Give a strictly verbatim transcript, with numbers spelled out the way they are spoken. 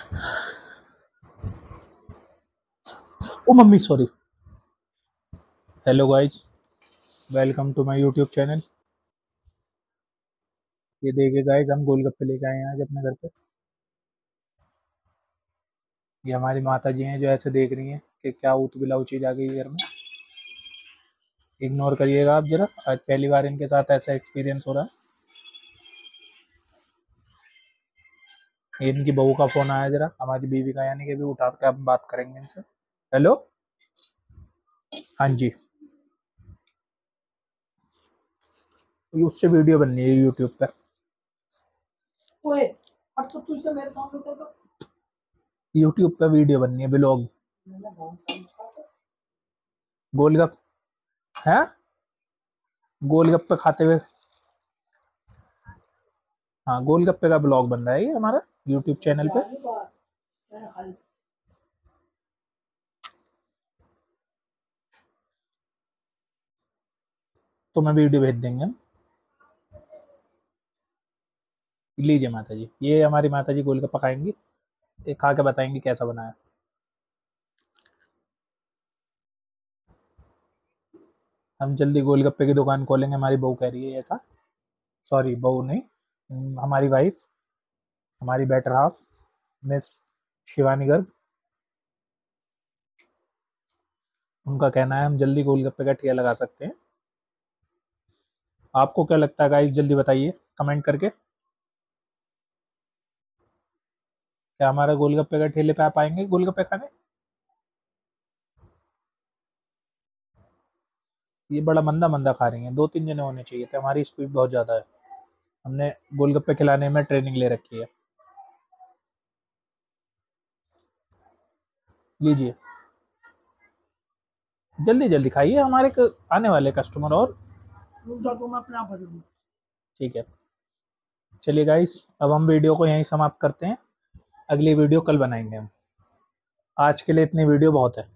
O mummy sorry. Hello guys, welcome to my YouTube channel. ये देखिए guys, हम गोलगप्पे लेके आए हैं आज अपने घर पे। ये हमारी माता जी हैं जो ऐसे देख रही हैं कि क्या ऊत बिलाऊ चीज आ गई है घर में। इग्नोर करिएगा आप जरा, आज पहली बार इनके साथ ऐसा एक्सपीरियंस हो रहा है। इनकी बहू का फोन आया, जरा हमारी बीवी का, यानी कि भी उठा के हम बात करेंगे इनसे। हेलो, हाँ जी। ये उससे वीडियो बननी है यूट्यूब पे। ओए, अब तो तुझसे मेरे सामने से तो यूट्यूब पे वीडियो बननी है, ब्लॉग। गोलगप है, गोलगप्पे खाते हुए। हाँ, गोलगप्पे का ब्लॉग बन रहा है ये हमारा यूट्यूब चैनल पे। तो मैं वीडियो भेज देंगे हम। लीजिए माता जी, ये हमारी माता जी गोलगप्पा खाएंगी, ये खा के बताएंगी कैसा बना है। हम जल्दी गोलगप्पे की दुकान खोलेंगे, हमारी बहू कह रही है ऐसा। सॉरी, बहू नहीं, हम्म, हमारी वाइफ, हमारी better half, miss Shivani Garg. उनका कहना है हम जल्दी गोलगप्पे का ठेला लगा सकते हैं। आपको क्या लगता है गाइस, जल्दी बताइए कमेंट करके। क्या हमारा गोलगप्पे का ठेले पे आप आएंगे गोलगप्पे खाने? ये बड़ा मंदा मंदा खा रही हैं, दो तीन जने होने चाहिए थे, हमारी स्पीड बहुत ज़्यादा है। हमने गोलगप्पे खिलाने में ट्रेनिंग ले रखी है। लीजिए, जल्दी जल्दी खाइए, हमारे क- आने वाले कस्टमर और। तो मैं अपने आप आ जाऊंगा। ठीक है, चलिए गाइस, अब हम वीडियो को यहीं समाप्त करते हैं। अगली वीडियो कल बनाएंगे हम। आज के लिए इतनी वीडियो बहुत है।